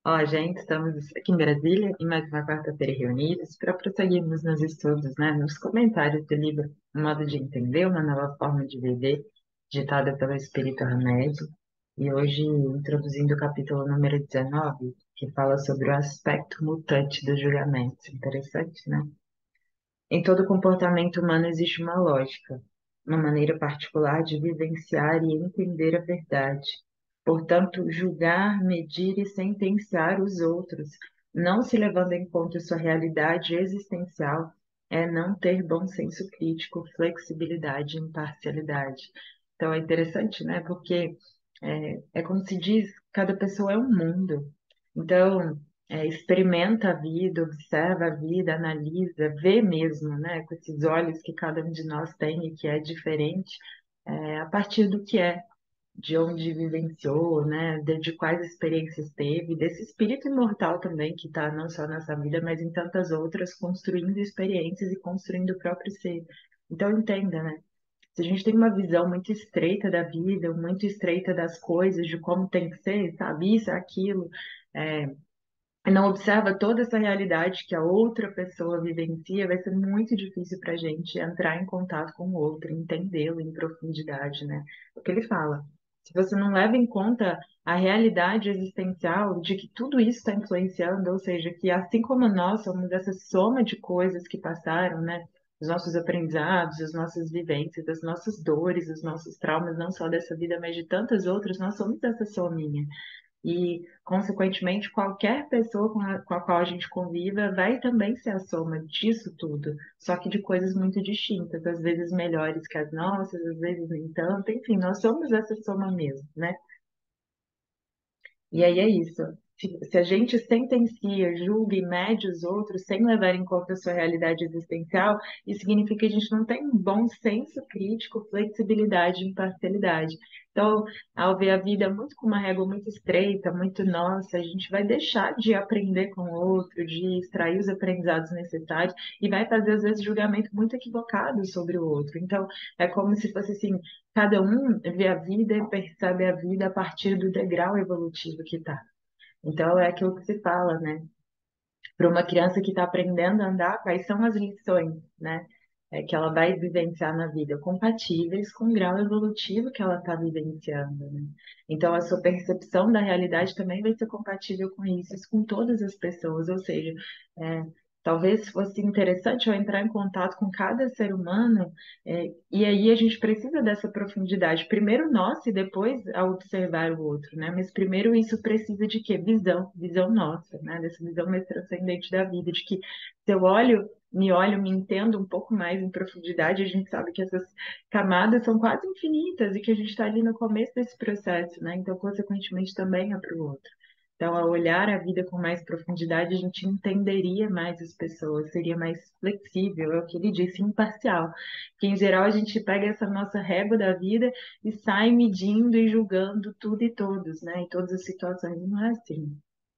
Ó, gente, estamos aqui em Brasília em mais uma quarta-feira reunidos para prosseguirmos nos estudos, né, nos comentários do livro Um Modo de Entender, uma Nova Forma de Viver, ditada pelo Espírito Remédio, e hoje introduzindo o capítulo número 19, que fala sobre o aspecto mutante dos julgamentos. Interessante, né? Em todo comportamento humano existe uma lógica, uma maneira particular de vivenciar e entender a verdade. Portanto, julgar, medir e sentenciar os outros, não se levando em conta sua realidade existencial, é não ter bom senso crítico, flexibilidade e imparcialidade. Então é interessante, né? Porque é como se diz, cada pessoa é um mundo. Então, experimenta a vida, observa a vida, analisa, vê mesmo, né, com esses olhos que cada um de nós tem e que é diferente, a partir do que é, de onde vivenciou, né, de quais experiências teve, desse espírito imortal também que está não só nessa vida, mas em tantas outras, construindo experiências e construindo o próprio ser. Então, entenda, né? Se a gente tem uma visão muito estreita da vida, muito estreita das coisas, de como tem que ser, sabe, isso, aquilo, é, e não observa toda essa realidade que a outra pessoa vivencia, vai ser muito difícil para a gente entrar em contato com o outro, entendê-lo em profundidade, né? O que ele fala. Se você não leva em conta a realidade existencial de que tudo isso está influenciando, ou seja, que assim como nós somos essa soma de coisas que passaram, né? Os nossos aprendizados, as nossas vivências, as nossas dores, os nossos traumas, não só dessa vida, mas de tantas outras, nós somos essa sominha. E, consequentemente, qualquer pessoa com a qual a gente conviva vai também ser a soma disso tudo, só que de coisas muito distintas, às vezes melhores que as nossas, às vezes nem tanto, enfim, nós somos essa soma mesmo, né? E aí é isso. Se a gente sentencia, julga e mede os outros sem levar em conta a sua realidade existencial, isso significa que a gente não tem um bom senso crítico, flexibilidade e imparcialidade. Então, ao ver a vida muito com uma régua muito estreita, muito nossa, a gente vai deixar de aprender com o outro, de extrair os aprendizados necessários e vai fazer, às vezes, julgamento muito equivocado sobre o outro. Então, é como se fosse assim, cada um vê a vida e percebe a vida a partir do degrau evolutivo que está. Então, é aquilo que se fala, né? Para uma criança que está aprendendo a andar, quais são as lições, né? Que ela vai vivenciar na vida, compatíveis com o grau evolutivo que ela está vivenciando, né? Então, a sua percepção da realidade também vai ser compatível com isso com todas as pessoas, ou seja, é, talvez fosse interessante eu entrar em contato com cada ser humano, e aí a gente precisa dessa profundidade, primeiro nós e depois a observar o outro, né? Mas primeiro isso precisa de quê? Visão, visão nossa, né? Dessa visão mais transcendente da vida, de que se eu olho, me entendo um pouco mais em profundidade, a gente sabe que essas camadas são quase infinitas e que a gente está ali no começo desse processo, né? Então, consequentemente, também é para o outro. Então, ao olhar a vida com mais profundidade, a gente entenderia mais as pessoas, seria mais flexível, é o que ele disse, imparcial. Que, em geral, a gente pega essa nossa régua da vida e sai medindo e julgando tudo e todos, né? Em todas as situações. Não é assim.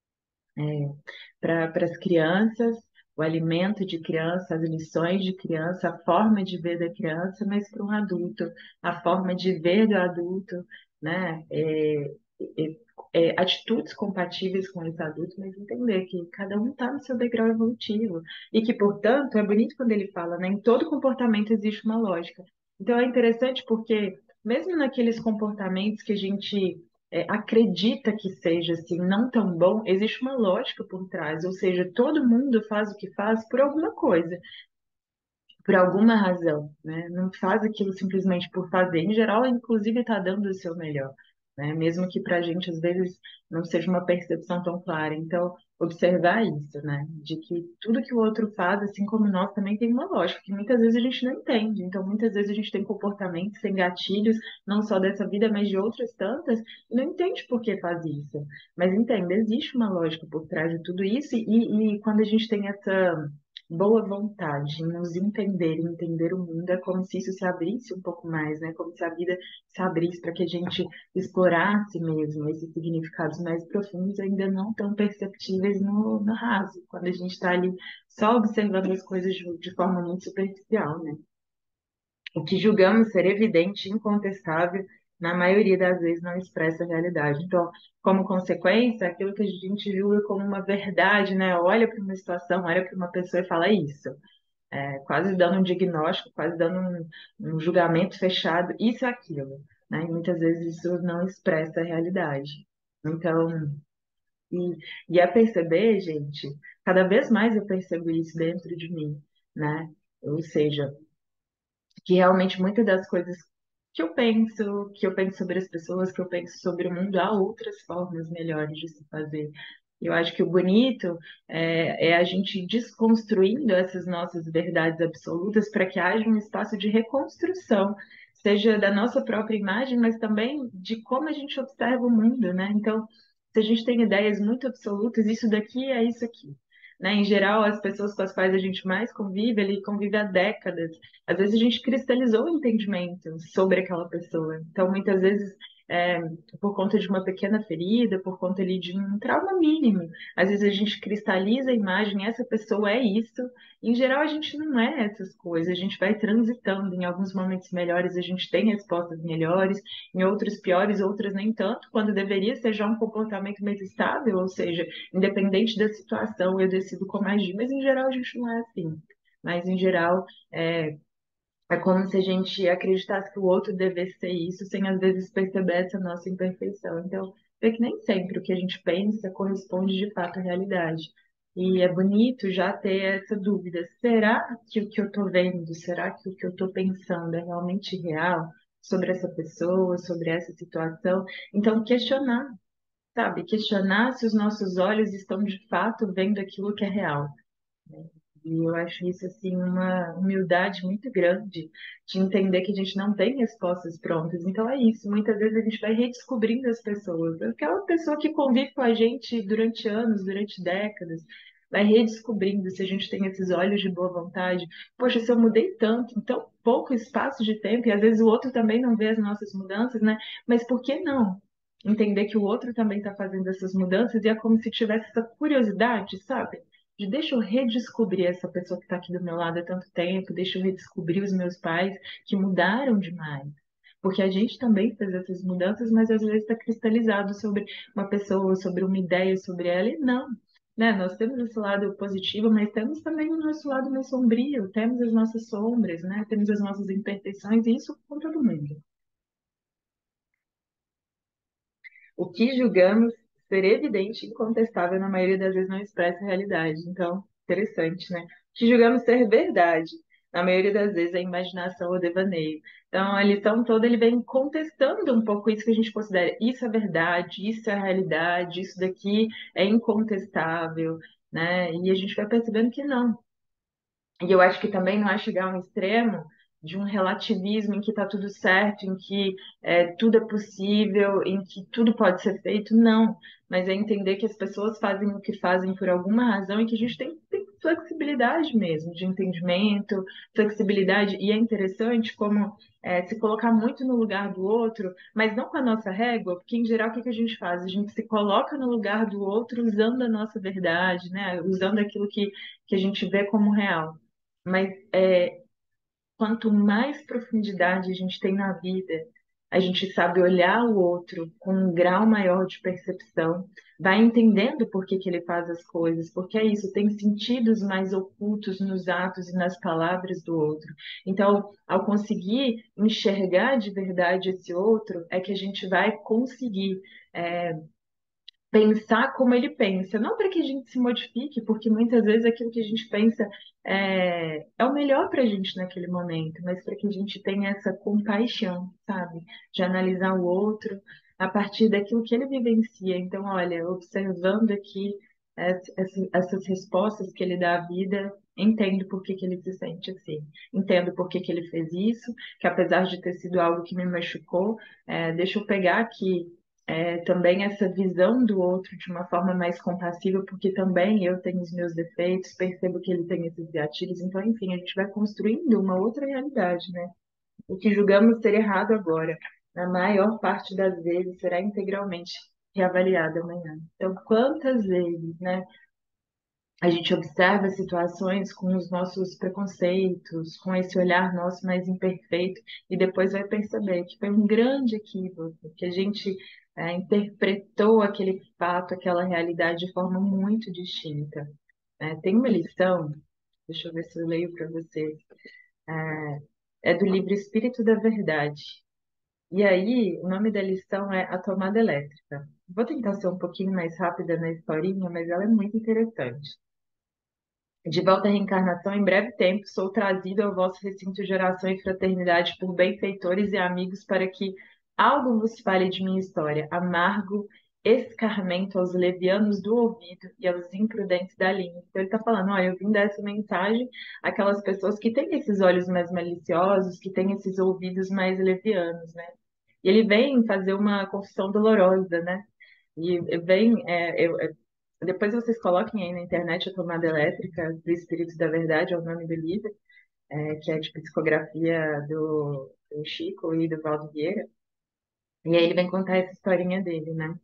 Para as crianças, o alimento de criança, as lições de criança, a forma de ver da criança, mas para um adulto, a forma de ver do adulto, né? É, atitudes compatíveis com esse adulto, mas entender que cada um está no seu degrau evolutivo e que, portanto, é bonito quando ele fala, né? Em todo comportamento existe uma lógica. Então é interessante porque mesmo naqueles comportamentos que a gente acredita que seja assim, não tão bom, existe uma lógica por trás, ou seja, todo mundo faz o que faz por alguma coisa, por alguma razão, né? Não faz aquilo simplesmente por fazer. Em geral, inclusive, está dando o seu melhor, né? Mesmo que para a gente, às vezes, não seja uma percepção tão clara. Então, observar isso, né? De que tudo que o outro faz, assim como nós, também tem uma lógica, que muitas vezes a gente não entende. Então, muitas vezes a gente tem comportamentos, tem gatilhos, não só dessa vida, mas de outras tantas, e não entende por que faz isso. Mas entende, existe uma lógica por trás de tudo isso, e quando a gente tem essa boa vontade em nos entender, em entender o mundo, é como se isso se abrisse um pouco mais, né? Como se a vida se abrisse para que a gente explorasse mesmo esses significados mais profundos, ainda não tão perceptíveis no raso, quando a gente está ali só observando as coisas de forma muito superficial, né? O que julgamos ser evidente, incontestável, na maioria das vezes não expressa a realidade. Então, como consequência, aquilo que a gente julga como uma verdade, né? Olha para uma situação, olha para uma pessoa e fala isso. Quase dando um diagnóstico, quase dando um julgamento fechado, isso é aquilo, né? E muitas vezes isso não expressa a realidade. Então, e, e é perceber, gente, cada vez mais eu percebo isso dentro de mim, né? Ou seja, que realmente muitas das coisas que eu penso sobre as pessoas, que eu penso sobre o mundo, há outras formas melhores de se fazer. Eu acho que o bonito é a gente desconstruindo essas nossas verdades absolutas para que haja um espaço de reconstrução, seja da nossa própria imagem, mas também de como a gente observa o mundo, né? Então, se a gente tem ideias muito absolutas, isso daqui é isso aqui. Né? Em geral, as pessoas com as quais a gente mais convive, ele convive há décadas. Às vezes a gente cristalizou o entendimento sobre aquela pessoa. Então, muitas vezes, é, por conta de uma pequena ferida, por conta ali de um trauma mínimo, às vezes a gente cristaliza a imagem, essa pessoa é isso. Em geral, a gente não é essas coisas, a gente vai transitando. Em alguns momentos melhores, a gente tem respostas melhores, em outros piores, outras nem tanto, quando deveria ser já um comportamento mais estável, ou seja, independente da situação, eu decido como agir, mas em geral a gente não é assim. Mas em geral, é, é como se a gente acreditasse que o outro devesse ser isso, sem às vezes perceber essa nossa imperfeição. Então, é que nem sempre o que a gente pensa corresponde de fato à realidade. E é bonito já ter essa dúvida: será que o que eu estou vendo, será que o que eu estou pensando é realmente real sobre essa pessoa, sobre essa situação? Então, questionar, sabe? Questionar se os nossos olhos estão de fato vendo aquilo que é real. E eu acho isso assim uma humildade muito grande de entender que a gente não tem respostas prontas. Então é isso, muitas vezes a gente vai redescobrindo as pessoas. Aquela pessoa que convive com a gente durante anos, durante décadas, vai redescobrindo se a gente tem esses olhos de boa vontade. Poxa, se eu mudei tanto, em tão pouco espaço de tempo, e às vezes o outro também não vê as nossas mudanças, né? Mas por que não? Entender que o outro também está fazendo essas mudanças e é como se tivesse essa curiosidade, sabe? De deixa eu redescobrir essa pessoa que está aqui do meu lado há tanto tempo, deixa eu redescobrir os meus pais que mudaram demais. Porque a gente também fez essas mudanças, mas às vezes está cristalizado sobre uma pessoa, sobre uma ideia, sobre ela, e não. Né? Nós temos esse lado positivo, mas temos também o nosso lado mais sombrio, temos as nossas sombras, né? Temos as nossas imperfeições, e isso com todo mundo. O que julgamos ser evidente e incontestável, na maioria das vezes não expressa a realidade. Então, interessante, né? O que julgamos ser verdade, na maioria das vezes é imaginação ou devaneio. Então, a lição toda ele vem contestando um pouco isso que a gente considera. Isso é verdade, isso é a realidade, isso daqui é incontestável, né? E a gente vai percebendo que não. E eu acho que também não é chegar a um extremo de um relativismo em que está tudo certo, em que tudo é possível, em que tudo pode ser feito, não. Mas é entender que as pessoas fazem o que fazem por alguma razão e que a gente tem flexibilidade mesmo, de entendimento, flexibilidade. E é interessante como se colocar muito no lugar do outro, mas não com a nossa régua, porque em geral o que que a gente faz? A gente se coloca no lugar do outro usando a nossa verdade, né? Usando aquilo que a gente vê como real. Mas quanto mais profundidade a gente tem na vida, a gente sabe olhar o outro com um grau maior de percepção, vai entendendo por que que ele faz as coisas, porque é isso, tem sentidos mais ocultos nos atos e nas palavras do outro. Então, ao conseguir enxergar de verdade esse outro, é que a gente vai conseguir pensar como ele pensa, não para que a gente se modifique, porque muitas vezes aquilo que a gente pensa é o melhor para a gente naquele momento, mas para que a gente tenha essa compaixão, sabe? De analisar o outro a partir daquilo que ele vivencia. Então, olha, observando aqui essas respostas que ele dá à vida, entendo por que que ele se sente assim, entendo por que que ele fez isso, que apesar de ter sido algo que me machucou, deixa eu pegar aqui também essa visão do outro de uma forma mais compassiva, porque também eu tenho os meus defeitos, percebo que ele tem esses gatilhos, então, enfim, a gente vai construindo uma outra realidade, né? O que julgamos ser errado agora, na maior parte das vezes, será integralmente reavaliado amanhã. Então, quantas vezes, né? a gente observa situações com os nossos preconceitos, com esse olhar nosso mais imperfeito, e depois vai perceber que foi um grande equívoco, que a gente interpretou aquele fato, aquela realidade de forma muito distinta. Tem uma lição, deixa eu ver se eu leio para você, é do livro Espírito da Verdade. E aí, o nome da lição é A Tomada Elétrica. Vou tentar ser um pouquinho mais rápida na historinha, mas ela é muito interessante. De volta à reencarnação, em breve tempo, sou trazido ao vosso recinto de oração e fraternidade por benfeitores e amigos para que algo vos fale de minha história, amargo escarmento aos levianos do ouvido e aos imprudentes da língua. Então ele está falando, olha, eu vim dar essa mensagem àquelas pessoas que têm esses olhos mais maliciosos, que têm esses ouvidos mais levianos, né? E ele vem fazer uma confissão dolorosa, né? E vem, depois vocês coloquem aí na internet a tomada elétrica do Espírito da Verdade, é o nome do livro, que é de psicografia do Chico e do Valdo Vieira. E aí ele vem contar essa historinha dele, né?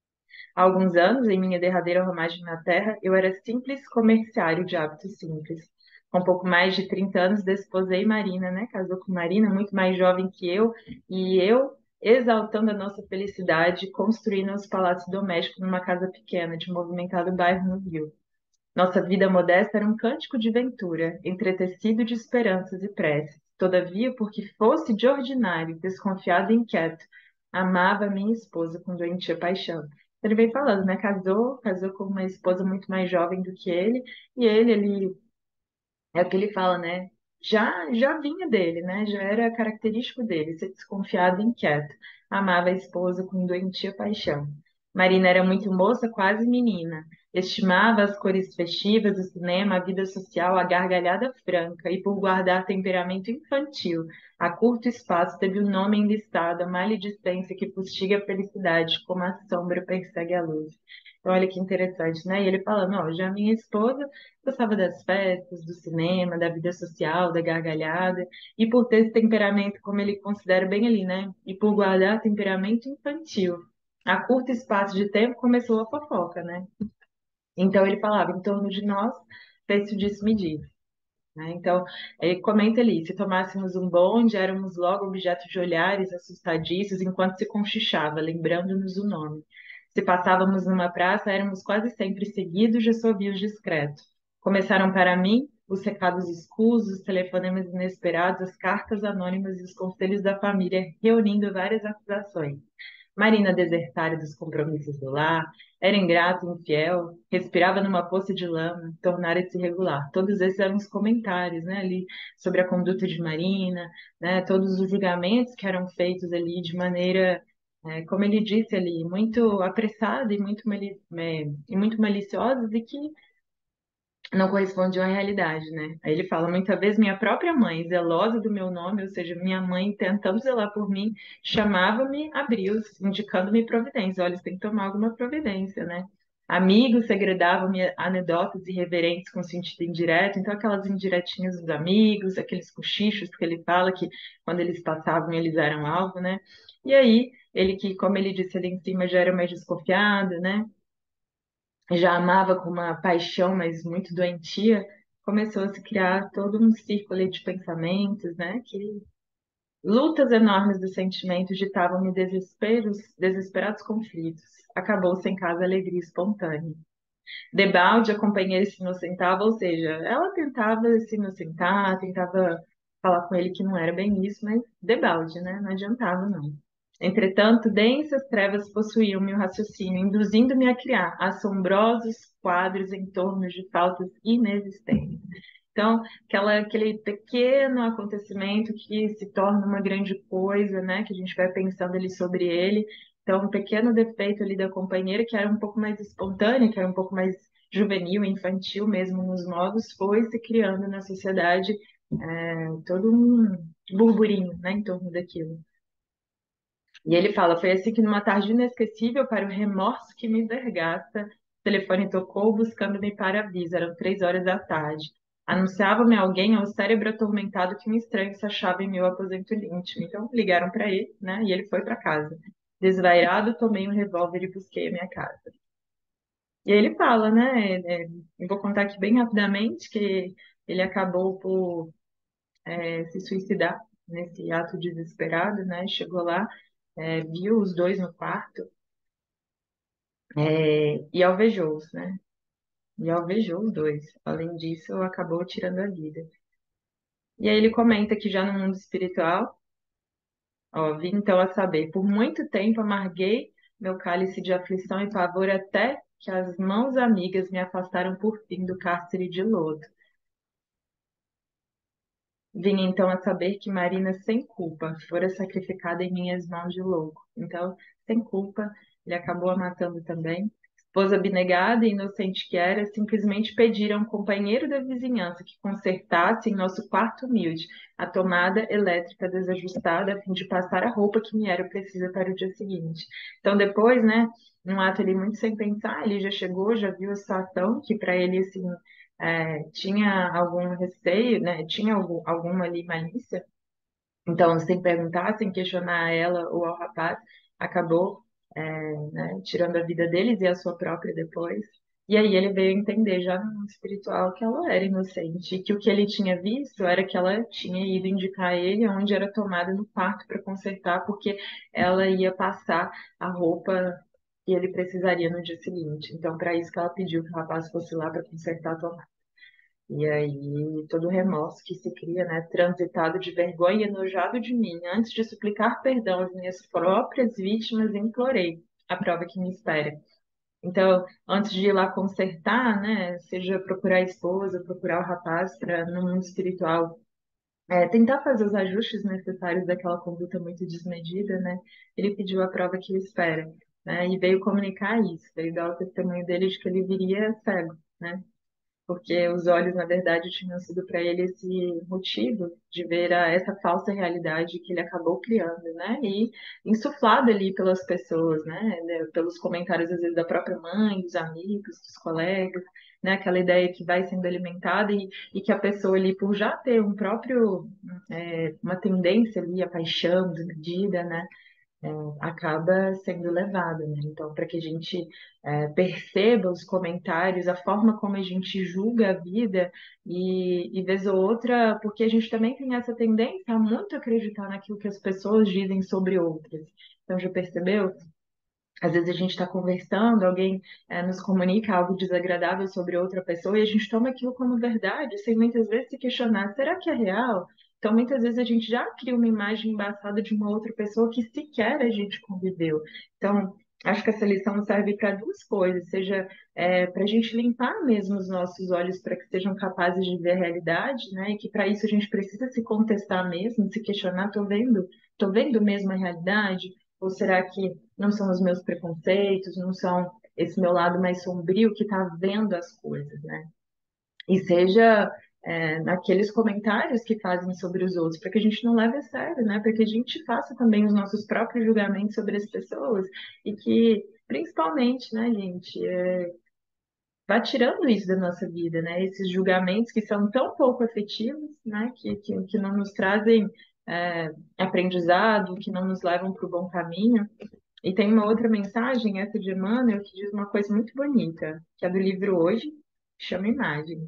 Há alguns anos, em minha derradeira romagem na Terra, eu era simples comerciário de hábitos simples. Com pouco mais de 30 anos, desposei Marina, né? Casou com Marina, muito mais jovem que eu, e eu, exaltando a nossa felicidade, construí nosso palácio doméstico numa casa pequena, de movimentado bairro no Rio. Nossa vida modesta era um cântico de ventura, entretecido de esperanças e preces. Todavia, porque fosse de ordinário, desconfiado e inquieto, amava minha esposa com doentia paixão. Ele vem falando, né? Casou com uma esposa muito mais jovem do que ele, e ele é o que ele fala, né? Já vinha dele, né? Já era característico dele, ser desconfiado e inquieto. Amava a esposa com doentia paixão. Marina era muito moça, quase menina. Estimava as cores festivas, o cinema, a vida social, a gargalhada franca, e por guardar temperamento infantil, a curto espaço teve o nome enlistado, a maledicência que fustiga a felicidade, como a sombra persegue a luz. Então, olha que interessante, né? E ele falando, ó, já minha esposa gostava das festas, do cinema, da vida social, da gargalhada, e por ter esse temperamento, como ele considera bem ali, né? E por guardar temperamento infantil. A curto espaço de tempo começou a fofoca, né? Então ele falava, em torno de nós, fez-se o disse-me-disse, né? Então, ele comenta ali, se tomássemos um bonde, éramos logo objeto de olhares assustadiços enquanto se conchichava, lembrando-nos o nome. Se passávamos numa praça, éramos quase sempre seguidos de assobios discretos. Começaram para mim os recados escusos, os telefonemas inesperados, as cartas anônimas e os conselhos da família, reunindo várias acusações. Marina desertária dos compromissos do lar, era ingrata e infiel, respirava numa poça de lama, tornara-se irregular. Todos esses eram os comentários, né, ali sobre a conduta de Marina, né, todos os julgamentos que eram feitos ali de maneira, como ele disse ali, muito apressada e muito maliciosos e que não correspondiam à realidade, né? Aí ele fala, muitas vezes minha própria mãe, zelosa do meu nome, ou seja, minha mãe tentando zelar por mim, chamava-me a brios, indicando-me providência. Olha, você tem que tomar alguma providência, né? Amigos segredavam-me anedotas irreverentes com sentido indireto, então aquelas indiretinhas dos amigos, aqueles cochichos que ele fala que quando eles passavam eles eram alvo, né? E aí, ele que, como ele disse ali em cima, já era mais desconfiado, né? Já amava com uma paixão, mas muito doentia, começou a se criar todo um círculo de pensamentos, né? Que lutas enormes dos sentimentos ditavam-me desesperados conflitos. Acabou sem casa alegria espontânea. Debalde, a companheira se inocentava, ou seja, ela tentava se inocentar, tentava falar com ele que não era bem isso, mas debalde, né? Não adiantava, não. Entretanto, densas trevas possuíam meu raciocínio, induzindo-me a criar assombrosos quadros em torno de faltas inexistentes. Então, aquele pequeno acontecimento que se torna uma grande coisa, né? Que a gente vai pensando ali sobre ele. Então, um pequeno defeito ali da companheira, que era um pouco mais espontânea, que era um pouco mais juvenil, infantil mesmo nos modos, foi se criando na sociedade todo um burburinho, né, em torno daquilo. E ele fala, foi assim que numa tarde inesquecível para o remorso que me vergasta, o telefone tocou buscando-me para aviso, eram 3 horas da tarde. Anunciava-me alguém ao cérebro atormentado que um estranho se achava em meu aposento íntimo. Então ligaram para ele, né? E ele foi para casa. Desvairado, tomei um revólver e busquei a minha casa. E aí ele fala, né? Eu vou contar aqui bem rapidamente que ele acabou por se suicidar nesse ato desesperado, né? Chegou lá, viu os dois no quarto, e alvejou-os, né? E alvejou os dois. Além disso, acabou tirando a vida. E aí ele comenta que já no mundo espiritual, ó, vim então a saber, por muito tempo amarguei meu cálice de aflição e pavor até que as mãos amigas me afastaram por fim do cárcere de lodo. Vim então a saber que Marina, sem culpa, fora sacrificada em minhas mãos de louco. Então, sem culpa, ele acabou a matando também. Esposa abnegada e inocente que era, simplesmente pediram a um companheiro da vizinhança que consertasse em nosso quarto humilde a tomada elétrica desajustada a fim de passar a roupa que me era precisa para o dia seguinte. Então, depois, né, num ato ali muito sem pensar, ele já chegou, já viu a situação, que para ele, assim, tinha algum receio, né? Tinha alguma ali malícia. Então, sem perguntar, sem questionar a ela ou ao rapaz, acabou, né, tirando a vida deles e a sua própria depois. E aí ele veio entender já no mundo espiritual que ela era inocente e que o que ele tinha visto era que ela tinha ido indicar a ele onde era tomada no quarto para consertar, porque ela ia passar a roupa que ele precisaria no dia seguinte. Então, para isso que ela pediu que o rapaz fosse lá para consertar a tomada. E aí, todo o remorso que se cria, né, transitado de vergonha e enojado de mim, antes de suplicar perdão às minhas próprias vítimas, implorei a prova que me espera. Então, antes de ir lá consertar, né, seja procurar a esposa, procurar o rapaz para no mundo espiritual, tentar fazer os ajustes necessários daquela conduta muito desmedida, né, ele pediu a prova que o espera, né, e veio comunicar isso, veio dar o testemunho dele de que ele viria cego, né, porque os olhos, na verdade, tinham sido para ele esse motivo de ver essa falsa realidade que ele acabou criando, né? E insuflado ali pelas pessoas, né? Pelos comentários, às vezes, da própria mãe, dos amigos, dos colegas, né? Aquela ideia que vai sendo alimentada e que a pessoa ali, por já ter um próprio, uma tendência ali, a paixão desmedida, né? Acaba sendo levado, né? Então, para que a gente perceba os comentários, a forma como a gente julga a vida e vez ou outra, porque a gente também tem essa tendência a muito acreditar naquilo que as pessoas dizem sobre outras. Então, já percebeu? Às vezes a gente está conversando, alguém nos comunica algo desagradável sobre outra pessoa e a gente toma aquilo como verdade, sem muitas vezes se questionar, será que é real? Então, muitas vezes a gente já cria uma imagem embaçada de uma outra pessoa que sequer a gente conviveu. Então, acho que essa lição serve para duas coisas, seja para a gente limpar mesmo os nossos olhos para que sejam capazes de ver a realidade, né? E que para isso a gente precisa se contestar mesmo, se questionar, tô vendo mesmo a realidade? Ou será que não são os meus preconceitos, não são esse meu lado mais sombrio que está vendo as coisas, né? E seja naqueles comentários que fazem sobre os outros, para que a gente não leve a sério, né? Para que a gente faça também os nossos próprios julgamentos sobre as pessoas e que, principalmente, né, gente, vá tirando isso da nossa vida, né? Esses julgamentos que são tão pouco efetivos, né? Que não nos trazem aprendizado, que não nos levam para o bom caminho. E tem uma outra mensagem, essa de Emmanuel, que diz uma coisa muito bonita, que é do livro Hoje, chama Imagens.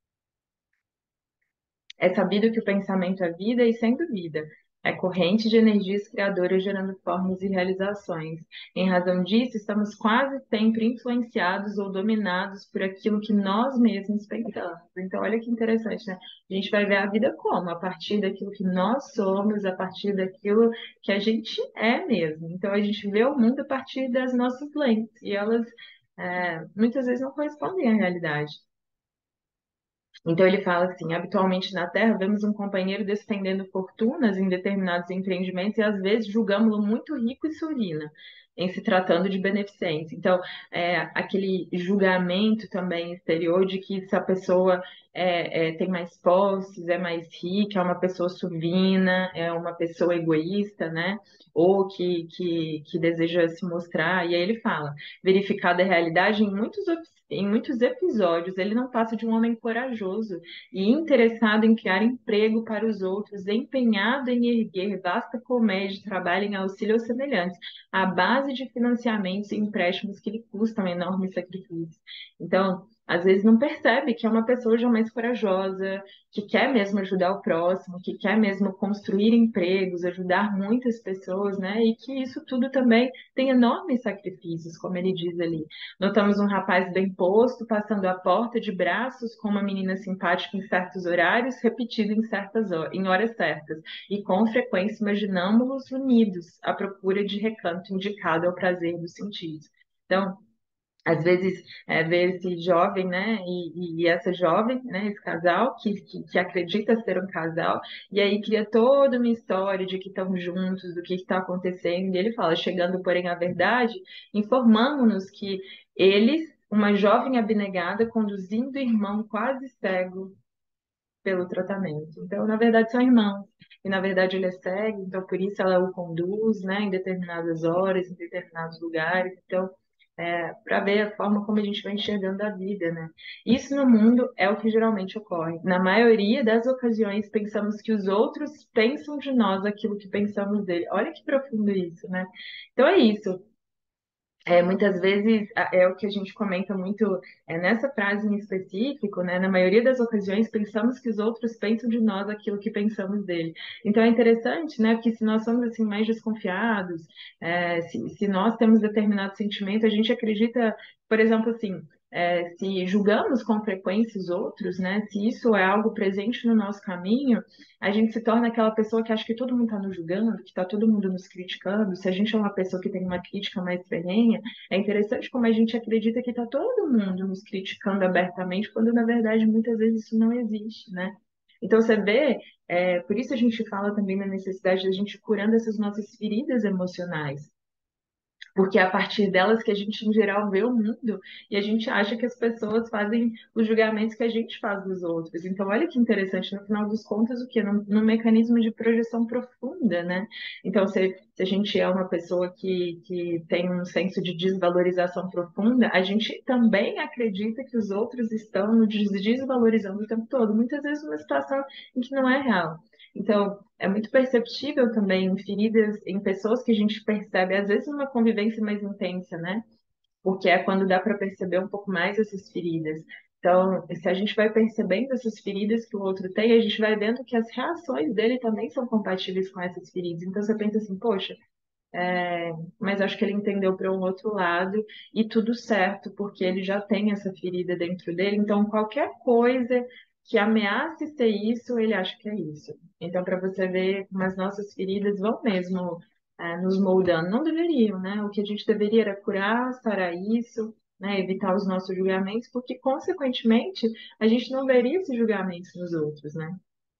É sabido que o pensamento é vida e sendo vida, é corrente de energias criadoras gerando formas e realizações. Em razão disso, estamos quase sempre influenciados ou dominados por aquilo que nós mesmos pensamos. Então, olha que interessante, né? A gente vai ver a vida como? A partir daquilo que nós somos, a partir daquilo que a gente é mesmo. Então, a gente vê o mundo a partir das nossas lentes, e elas muitas vezes não correspondem à realidade. Então ele fala assim: habitualmente na Terra vemos um companheiro descendendo fortunas em determinados empreendimentos e às vezes julgamos-lo muito rico e surina, em se tratando de beneficência. Então, aquele julgamento também exterior de que se a pessoa tem mais posses, é mais rica, é uma pessoa surina, é uma pessoa egoísta, né? Ou que deseja se mostrar. E aí ele fala: verificada a realidade em muitos episódios, ele não passa de um homem corajoso e interessado em criar emprego para os outros, empenhado em erguer vasta colmeia de trabalho em auxílio aos semelhantes, à base base de financiamentos e empréstimos que lhe custam enormes sacrifícios. Então, às vezes não percebe que é uma pessoa já mais corajosa, que quer mesmo ajudar o próximo, que quer mesmo construir empregos, ajudar muitas pessoas, né? E que isso tudo também tem enormes sacrifícios, como ele diz ali. Notamos um rapaz bem posto passando a porta de braços com uma menina simpática em certos horários, repetido em em horas certas, e com frequência imaginamos-los unidos à procura de recanto indicado ao prazer dos sentidos. Então, às vezes, ver esse jovem, né, e essa jovem, né, esse casal, que acredita ser um casal, e aí cria toda uma história de que estão juntos, do que está acontecendo, e ele fala, chegando, porém, à verdade, informando-nos que eles, uma jovem abnegada, conduzindo o irmão quase cego pelo tratamento. Então, na verdade, são irmãos. E, na verdade, ele é cego, então, por isso ela o conduz, né, em determinadas horas, em determinados lugares. Então, para ver a forma como a gente vai enxergando a vida, né? Isso no mundo é o que geralmente ocorre. Na maioria das ocasiões, pensamos que os outros pensam de nós aquilo que pensamos dele. Olha que profundo isso, né? Então, é isso. Muitas vezes é o que a gente comenta muito nessa frase em específico, né? Na maioria das ocasiões pensamos que os outros pensam de nós aquilo que pensamos dele. Então é interessante, né? Porque se nós somos assim mais desconfiados, se nós temos determinado sentimento, a gente acredita, por exemplo, assim, se julgamos com frequência os outros, né? Se isso é algo presente no nosso caminho, a gente se torna aquela pessoa que acha que todo mundo está nos julgando, que está todo mundo nos criticando. Se a gente é uma pessoa que tem uma crítica mais ferrenha, é interessante como a gente acredita que está todo mundo nos criticando abertamente, quando na verdade muitas vezes isso não existe, né? Então você vê, por isso a gente fala também na necessidade de a gente curando essas nossas feridas emocionais, porque é a partir delas que a gente, em geral, vê o mundo e a gente acha que as pessoas fazem os julgamentos que a gente faz dos outros. Então, olha que interessante, no final dos contos, o quê? Num mecanismo de projeção profunda, né? Então, se a gente é uma pessoa que tem um senso de desvalorização profunda, a gente também acredita que os outros estão nos desvalorizando o tempo todo, muitas vezes numa situação em que não é real. Então, é muito perceptível também em feridas, em pessoas que a gente percebe, às vezes, numa convivência mais intensa, né? Porque é quando dá para perceber um pouco mais essas feridas. Então, se a gente vai percebendo essas feridas que o outro tem, a gente vai vendo que as reações dele também são compatíveis com essas feridas. Então, você pensa assim, poxa, mas acho que ele entendeu para um outro lado e tudo certo, porque ele já tem essa ferida dentro dele. Então, qualquer coisa que ameace ser isso, ele acha que é isso. Então, para você ver como as nossas feridas vão mesmo, nos moldando, não deveriam, né? O que a gente deveria era curar, sarar isso, né? Evitar os nossos julgamentos, porque, consequentemente, a gente não veria esses julgamentos nos outros, né?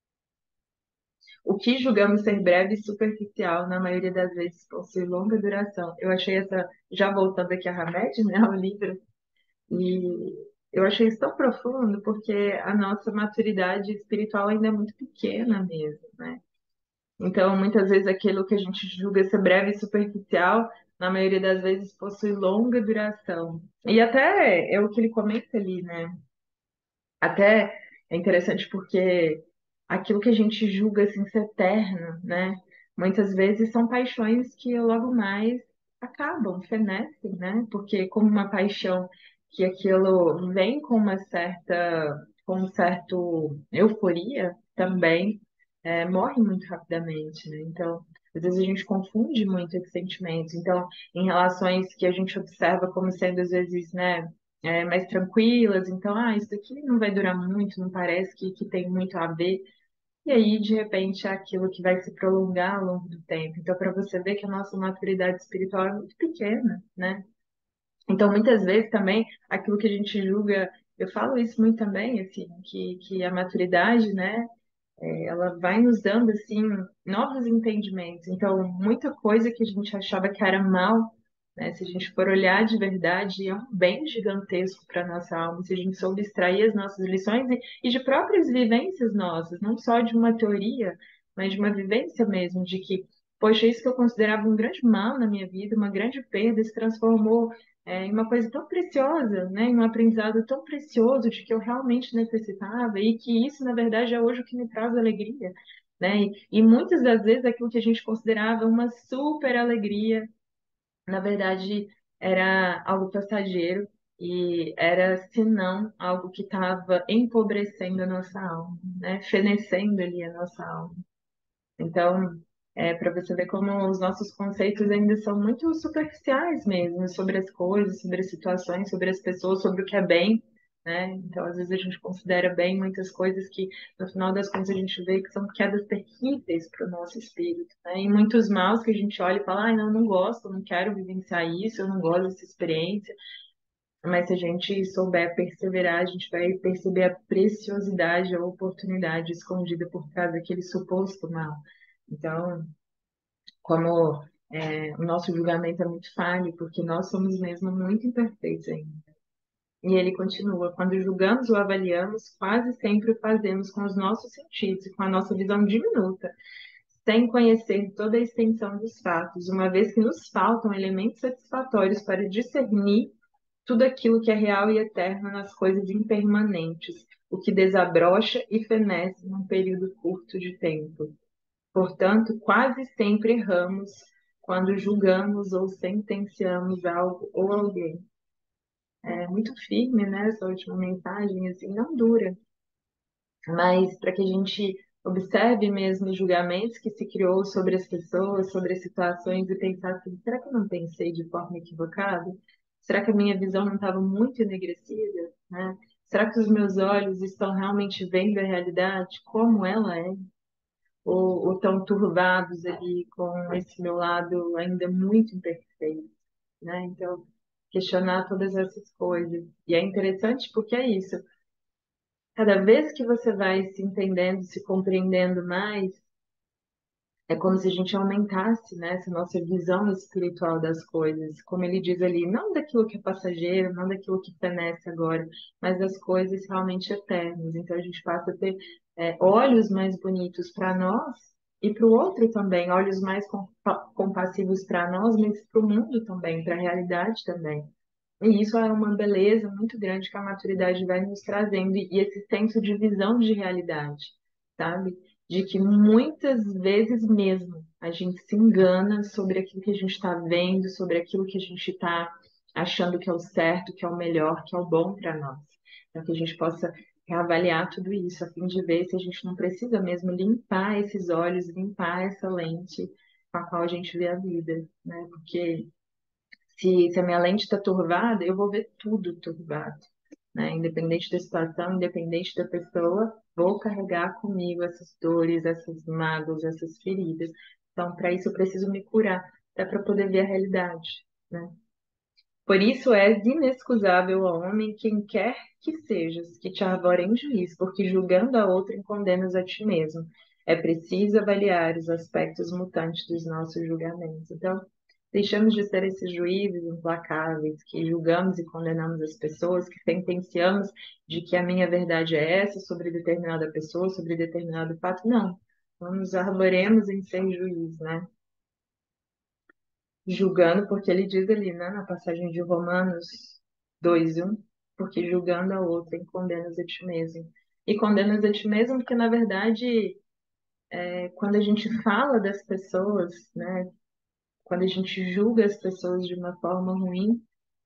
O que julgamos ser breve e superficial, na maioria das vezes possui longa duração. Eu achei essa, já voltando aqui a Hamed, né, ao livro, e eu achei isso tão profundo porque a nossa maturidade espiritual ainda é muito pequena mesmo, né? Então, muitas vezes aquilo que a gente julga ser breve e superficial, na maioria das vezes possui longa duração. E até é o que ele comenta ali, né? Até é interessante porque aquilo que a gente julga assim ser eterno, né? Muitas vezes são paixões que logo mais acabam, fenecem, né? Porque como uma paixão que aquilo vem com uma certa, com um certo euforia também, morre muito rapidamente, né? Então, às vezes a gente confunde muito esses sentimentos. Então, em relações que a gente observa como sendo às vezes, né? Mais tranquilas, então, isso aqui não vai durar muito, não parece que tem muito a ver. E aí, de repente, é aquilo que vai se prolongar ao longo do tempo. Então, para você ver que a nossa maturidade espiritual é muito pequena, né? Então, muitas vezes também, aquilo que a gente julga, eu falo isso muito também, assim, que a maturidade, né, ela vai nos dando, assim, novos entendimentos. Então, muita coisa que a gente achava que era mal, né, se a gente for olhar de verdade, é um bem gigantesco para a nossa alma, se a gente soube extrair as nossas lições e de próprias vivências nossas, não só de uma teoria, mas de uma vivência mesmo, de que, poxa, isso que eu considerava um grande mal na minha vida, uma grande perda, se transformou em uma coisa tão preciosa, né, em um aprendizado tão precioso de que eu realmente necessitava e que isso, na verdade, é hoje o que me traz alegria, né? E muitas das vezes aquilo que a gente considerava uma super alegria na verdade, era algo passageiro e era, se não, algo que estava empobrecendo a nossa alma, né? Fenecendo ali a nossa alma. Então, para você ver como os nossos conceitos ainda são muito superficiais mesmo, sobre as coisas, sobre as situações, sobre as pessoas, sobre o que é bem, né? Então, às vezes a gente considera bem muitas coisas que, no final das contas, a gente vê que são quedas terríveis para o nosso espírito, né? E muitos maus que a gente olha e fala, ai, não, não gosto, não quero vivenciar isso, eu não gosto dessa experiência. Mas se a gente souber perseverar, a gente vai perceber a preciosidade, a oportunidade escondida por trás daquele suposto mal. Então, como o nosso julgamento é muito falho, porque nós somos mesmo muito imperfeitos ainda. E ele continua: quando julgamos ou avaliamos, quase sempre o fazemos com os nossos sentidos e com a nossa visão diminuta, sem conhecer toda a extensão dos fatos, uma vez que nos faltam elementos satisfatórios para discernir tudo aquilo que é real e eterno nas coisas impermanentes, o que desabrocha e fenece num período curto de tempo. Portanto, quase sempre erramos quando julgamos ou sentenciamos algo ou alguém. É muito firme, né, essa última mensagem, assim, não dura, mas para que a gente observe mesmo os julgamentos que se criou sobre as pessoas, sobre as situações e pensar assim, será que eu não pensei de forma equivocada? Será que a minha visão não estava muito enegrecida, né? Será que os meus olhos estão realmente vendo a realidade como ela é? Ou tão turvados ali com esse meu lado ainda muito imperfeito, né? Então, questionar todas essas coisas. E é interessante porque é isso. Cada vez que você vai se entendendo, se compreendendo mais, é como se a gente aumentasse, né, essa nossa visão espiritual das coisas. Como ele diz ali, não daquilo que é passageiro, não daquilo que fenece agora, mas das coisas realmente eternas. Então a gente passa a ter olhos mais bonitos para nós e para o outro também, olhos mais compassivos para nós, mas para o mundo também, para a realidade também. E isso é uma beleza muito grande que a maturidade vai nos trazendo, e esse senso de visão de realidade, sabe? De que muitas vezes mesmo a gente se engana sobre aquilo que a gente está vendo, sobre aquilo que a gente está achando que é o certo, que é o melhor, que é o bom para nós. Então, que a gente possa reavaliar tudo isso, a fim de ver se a gente não precisa mesmo limpar esses olhos, limpar essa lente com a qual a gente vê a vida, né? Porque se a minha lente está turvada, eu vou ver tudo turvado, né? Independente da situação, independente da pessoa, vou carregar comigo essas dores, essas mágoas, essas feridas. Então, para isso, eu preciso me curar, até para poder ver a realidade, né? Por isso és inexcusável ao homem, quem quer que sejas, que te arvore em juízo, porque julgando a outrem condenas a ti mesmo. É preciso avaliar os aspectos mutantes dos nossos julgamentos. Então, deixamos de ser esses juízes implacáveis que julgamos e condenamos as pessoas, que sentenciamos de que a minha verdade é essa sobre determinada pessoa, sobre determinado fato. Não, não nos arvoremos em ser juiz, né? Julgando, porque ele diz ali, né, na passagem de Romanos 2:1, porque julgando a outrem, condenas a ti mesmo. E condenas a ti mesmo porque, na verdade, quando a gente fala das pessoas, né, quando a gente julga as pessoas de uma forma ruim,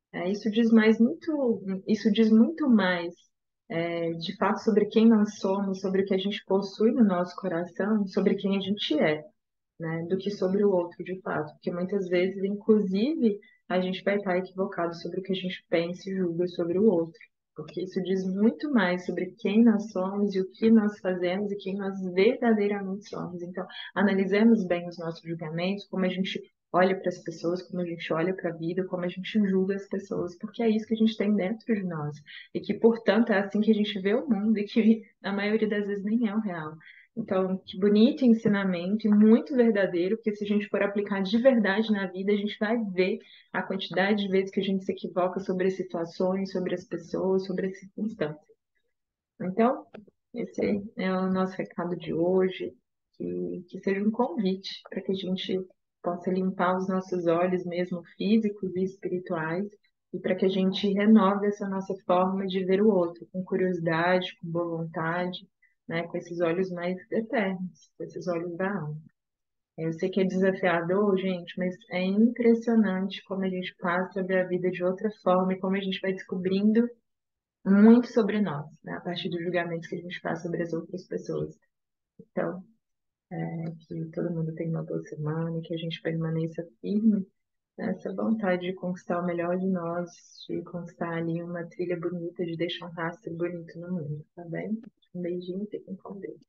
isso diz muito mais, de fato, sobre quem nós somos, sobre o que a gente possui no nosso coração, sobre quem a gente é, né, do que sobre o outro, de fato. Porque muitas vezes, inclusive, a gente vai estar equivocado sobre o que a gente pensa e julga sobre o outro. Porque isso diz muito mais sobre quem nós somos e o que nós fazemos e quem nós verdadeiramente somos. Então, analisemos bem os nossos julgamentos, como a gente olha para as pessoas, como a gente olha para a vida, como a gente julga as pessoas, porque é isso que a gente tem dentro de nós. E que, portanto, é assim que a gente vê o mundo e que, na maioria das vezes, nem é o real. Então, que bonito ensinamento e muito verdadeiro, porque se a gente for aplicar de verdade na vida, a gente vai ver a quantidade de vezes que a gente se equivoca sobre as situações, sobre as pessoas, sobre as circunstâncias. Então, esse é o nosso recado de hoje, que seja um convite para que a gente possa limpar os nossos olhos, mesmo físicos e espirituais, e para que a gente renove essa nossa forma de ver o outro, com curiosidade, com boa vontade, né, com esses olhos mais eternos, com esses olhos da alma. Eu sei que é desafiador, gente, mas é impressionante como a gente passa a ver a vida de outra forma e como a gente vai descobrindo muito sobre nós, né, a partir dos julgamentos que a gente faz sobre as outras pessoas. Então, que todo mundo tenha uma boa semana, e que a gente permaneça firme nessa vontade de conquistar o melhor de nós, de conquistar ali uma trilha bonita, de deixar um rastro bonito no mundo, tá bem? Um beijinho, fiquem com Deus.